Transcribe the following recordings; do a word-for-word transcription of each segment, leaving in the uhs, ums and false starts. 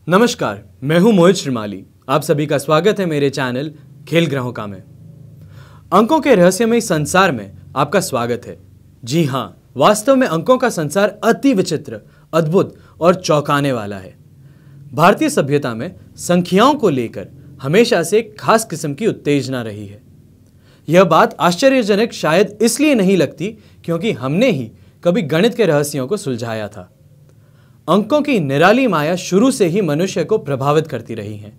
नमस्कार, मैं हूं मोहित श्रीमाली। आप सभी का स्वागत है मेरे चैनल खेल ग्रहों का में। अंकों के रहस्यमय संसार में आपका स्वागत है। जी हां, वास्तव में अंकों का संसार अति विचित्र, अद्भुत और चौंकाने वाला है। भारतीय सभ्यता में संख्याओं को लेकर हमेशा से एक खास किस्म की उत्तेजना रही है। यह बात आश्चर्यजनक शायद इसलिए नहीं लगती क्योंकि हमने ही कभी गणित के रहस्यों को सुलझाया था। अंकों की निराली माया शुरू से ही मनुष्य को प्रभावित करती रही है।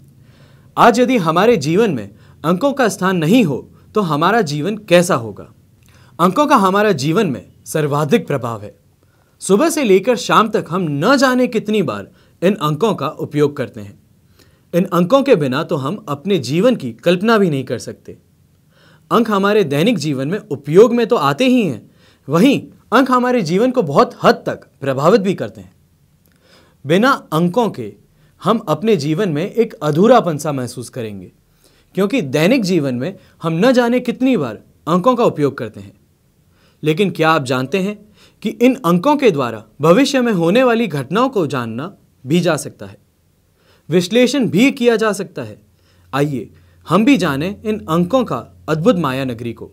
आज यदि हमारे जीवन में अंकों का स्थान नहीं हो तो हमारा जीवन कैसा होगा? अंकों का हमारा जीवन में सर्वाधिक प्रभाव है। सुबह से लेकर शाम तक हम न जाने कितनी बार इन अंकों का उपयोग करते हैं। इन अंकों के बिना तो हम अपने जीवन की कल्पना भी नहीं कर सकते। अंक हमारे दैनिक जीवन में उपयोग में तो आते ही हैं, वहीं अंक हमारे जीवन को बहुत हद तक प्रभावित भी करते हैं। बिना अंकों के हम अपने जीवन में एक अधूरापन सा महसूस करेंगे, क्योंकि दैनिक जीवन में हम न जाने कितनी बार अंकों का उपयोग करते हैं। लेकिन क्या आप जानते हैं कि इन अंकों के द्वारा भविष्य में होने वाली घटनाओं को जानना भी जा सकता है, विश्लेषण भी किया जा सकता है। आइए हम भी जानें इन अंकों का अद्भुत माया नगरी को।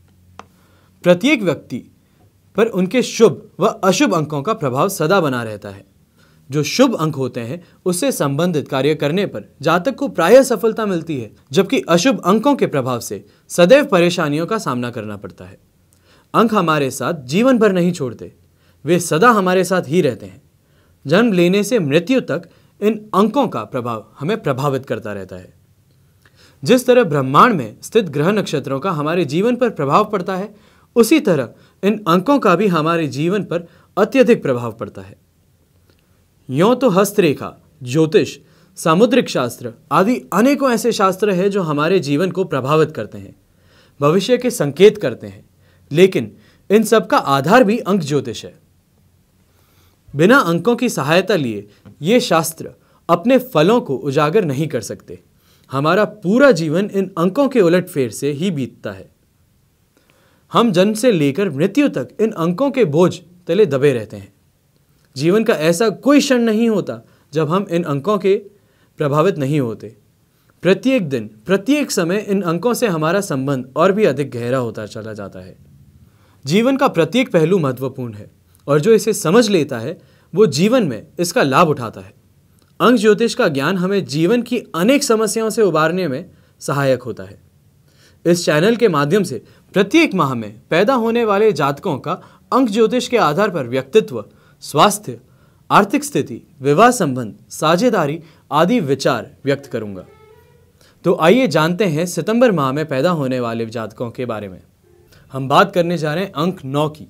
प्रत्येक व्यक्ति पर उनके शुभ व अशुभ अंकों का प्रभाव सदा बना रहता है। जो शुभ अंक होते हैं उससे संबंधित कार्य करने पर जातक को प्रायः सफलता मिलती है, जबकि अशुभ अंकों के प्रभाव से सदैव परेशानियों का सामना करना पड़ता है। अंक हमारे साथ जीवन भर नहीं छोड़ते, वे सदा हमारे साथ ही रहते हैं। जन्म लेने से मृत्यु तक इन अंकों का प्रभाव हमें प्रभावित करता रहता है। जिस तरह ब्रह्मांड में स्थित ग्रह नक्षत्रों का हमारे जीवन पर प्रभाव पड़ता है, उसी तरह इन अंकों का भी हमारे जीवन पर अत्यधिक प्रभाव पड़ता है। यों तो हस्तरेखा, ज्योतिष, सामुद्रिक शास्त्र आदि अनेकों ऐसे शास्त्र हैं जो हमारे जीवन को प्रभावित करते हैं, भविष्य के संकेत करते हैं, लेकिन इन सब का आधार भी अंक ज्योतिष है। बिना अंकों की सहायता लिए ये शास्त्र अपने फलों को उजागर नहीं कर सकते। हमारा पूरा जीवन इन अंकों के उलटफेर से ही बीतता है। हम जन्म से लेकर मृत्यु तक इन अंकों के बोझ तले दबे रहते हैं। जीवन का ऐसा कोई क्षण नहीं होता जब हम इन अंकों के प्रभावित नहीं होते। प्रत्येक दिन, प्रत्येक समय इन अंकों से हमारा संबंध और भी अधिक गहरा होता चला जाता है। जीवन का प्रत्येक पहलू महत्वपूर्ण है और जो इसे समझ लेता है वो जीवन में इसका लाभ उठाता है। अंक ज्योतिष का ज्ञान हमें जीवन की अनेक समस्याओं से उबारने में सहायक होता है। इस चैनल के माध्यम से प्रत्येक माह में पैदा होने वाले जातकों का अंक ज्योतिष के आधार पर व्यक्तित्व, स्वास्थ्य, आर्थिक स्थिति, विवाह संबंध, साझेदारी आदि विचार व्यक्त करूंगा। तो आइए जानते हैं सितंबर माह में पैदा होने वाले जातकों के बारे में। हम बात करने जा रहे हैं अंक नौ की,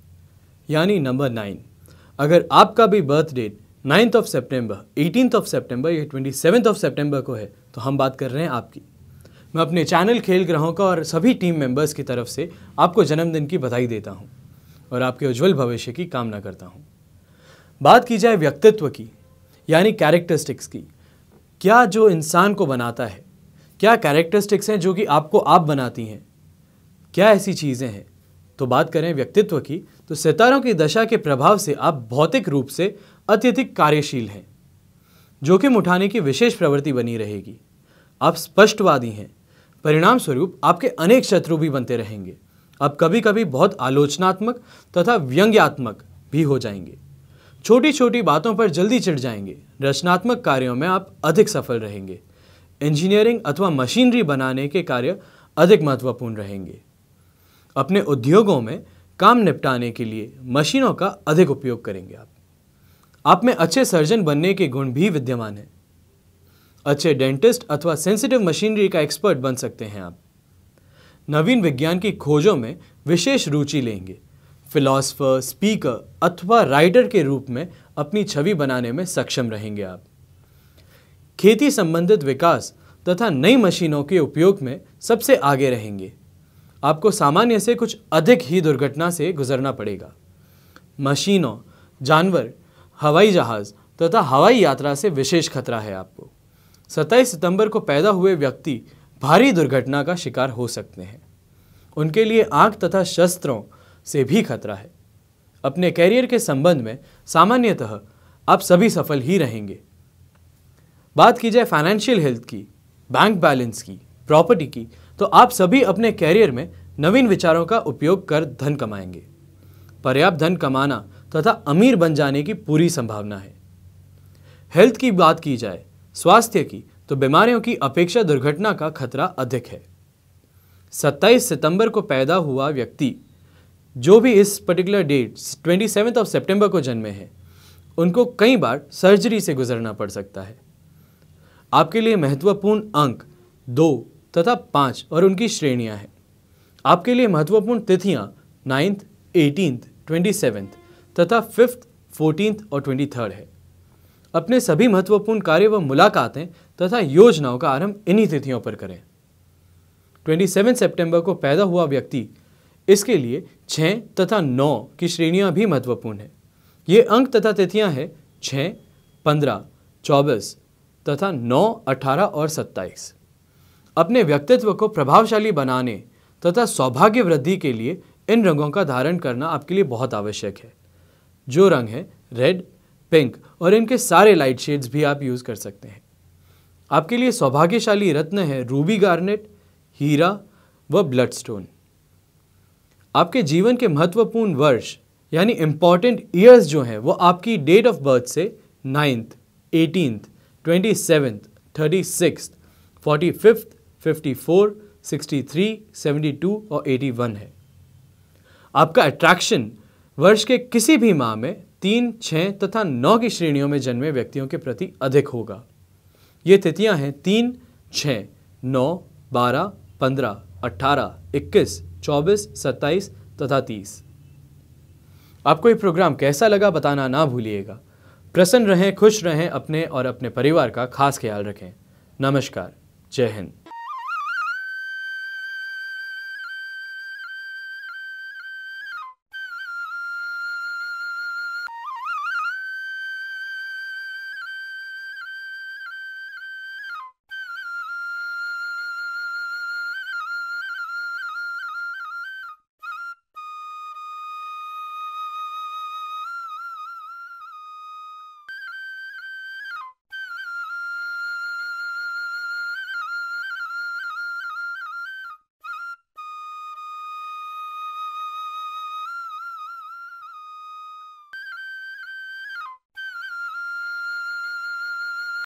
यानी नंबर नाइन। अगर आपका भी बर्थ डेट नाइन्थ ऑफ सितंबर, एटीन्थ ऑफ सितंबर या ट्वेंटी सेवन्थ ऑफ सितंबर को है तो हम बात कर रहे हैं आपकी। मैं अपने चैनल खेल ग्रहों का और सभी टीम मेंबर्स की तरफ से आपको जन्मदिन की बधाई देता हूं और आपके उज्जवल भविष्य की कामना करता हूं। बात की जाए व्यक्तित्व की, यानी कैरेक्टरिस्टिक्स की, क्या जो इंसान को बनाता है, क्या कैरेक्टरिस्टिक्स हैं जो कि आपको आप बनाती हैं, क्या ऐसी चीज़ें हैं? तो बात करें व्यक्तित्व की तो सितारों की दशा के प्रभाव से आप भौतिक रूप से अत्यधिक कार्यशील हैं। जोखिम उठाने की विशेष प्रवृत्ति बनी रहेगी। आप स्पष्टवादी हैं, परिणाम स्वरूप आपके अनेक शत्रु भी बनते रहेंगे। आप कभी कभी बहुत आलोचनात्मक तथा व्यंग्यात्मक भी हो जाएंगे। छोटी छोटी बातों पर जल्दी चिढ़ जाएंगे। रचनात्मक कार्यों में आप अधिक सफल रहेंगे। इंजीनियरिंग अथवा मशीनरी बनाने के कार्य अधिक महत्वपूर्ण रहेंगे। अपने उद्योगों में काम निपटाने के लिए मशीनों का अधिक उपयोग करेंगे। आप आप में अच्छे सर्जन बनने के गुण भी विद्यमान हैं। अच्छे डेंटिस्ट अथवा सेंसिटिव मशीनरी का एक्सपर्ट बन सकते हैं। आप नवीन विज्ञान की खोजों में विशेष रुचि लेंगे। फिलॉसफर, स्पीकर अथवा राइटर के रूप में अपनी छवि बनाने में सक्षम रहेंगे। आप खेती संबंधित विकास तथा नई मशीनों के उपयोग में सबसे आगे रहेंगे। आपको सामान्य से कुछ अधिक ही दुर्घटना से गुजरना पड़ेगा। मशीनों, जानवर, हवाई जहाज तथा हवाई यात्रा से विशेष खतरा है आपको। सत्ताईस सितंबर को पैदा हुए व्यक्ति भारी दुर्घटना का शिकार हो सकते हैं। उनके लिए आंख तथा शस्त्रों से भी खतरा है। अपने कैरियर के संबंध में सामान्यतः आप सभी सफल ही रहेंगे। बात की जाए फाइनेंशियल हेल्थ की, बैंक बैलेंस की, प्रॉपर्टी की, तो आप सभी अपने कैरियर में नवीन विचारों का उपयोग कर धन कमाएंगे। पर्याप्त धन कमाना तथा अमीर बन जाने की पूरी संभावना है। हेल्थ की बात की जाए, स्वास्थ्य की, तो बीमारियों की अपेक्षा दुर्घटना का खतरा अधिक है। सत्ताईस सितंबर को पैदा हुआ व्यक्ति जो भी इस पर्टिकुलर डेट सत्ताईस ऑफ सितंबर को जन्मे हैं, उनको कई बार सर्जरी से गुजरना पड़ सकता है। आपके लिए महत्वपूर्ण अंक दो तथा पाँच और उनकी श्रेणियां हैं। आपके लिए महत्वपूर्ण तिथियां नाइन्थ, एटीन्थ, ट्वेंटी सेवेंथ तथा फिफ्थ, फोर्टीन्थ और ट्वेंटी थर्ड है। अपने सभी महत्वपूर्ण कार्य व मुलाकातें तथा योजनाओं का आरंभ इन्हीं तिथियों पर करें। सत्ताईस सितंबर को पैदा हुआ व्यक्ति, इसके लिए छः तथा नौ की श्रेणियां भी महत्वपूर्ण है। ये अंक तथा तिथियां हैं छः, पंद्रह, चौबीस तथा नौ, अठारह और सत्ताईस। अपने व्यक्तित्व को प्रभावशाली बनाने तथा सौभाग्य वृद्धि के लिए इन रंगों का धारण करना आपके लिए बहुत आवश्यक है। जो रंग है रेड, पिंक और इनके सारे लाइट शेड्स भी आप यूज कर सकते हैं। आपके लिए सौभाग्यशाली रत्न है रूबी गार्नेट, हीरा व ब्लडस्टोन। आपके जीवन के महत्वपूर्ण वर्ष यानी इंपॉर्टेंट ईयर्स जो हैं वो आपकी डेट ऑफ बर्थ से ninth, eighteenth, twenty seventh, thirty sixth, forty fifth, fifty four, sixty three, seventy two और एटी वन है। आपका अट्रैक्शन वर्ष के किसी भी माह में तीन, छः तथा नौ की श्रेणियों में जन्मे व्यक्तियों के प्रति अधिक होगा। ये तिथियां हैं तीन, छः, नौ, बारह, पंद्रह, अठारह, इक्कीस, चौबीस, सत्ताईस तथा तीस। आपको ये प्रोग्राम कैसा लगा बताना ना भूलिएगा। प्रसन्न रहें, खुश रहें, अपने और अपने परिवार का खास ख्याल रखें। नमस्कार, जय हिंद।